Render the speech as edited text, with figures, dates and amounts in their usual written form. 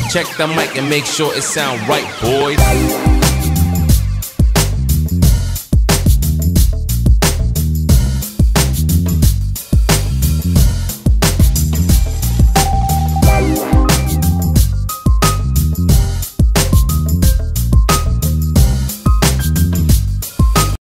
Check the mic and make sure it sound right, boys.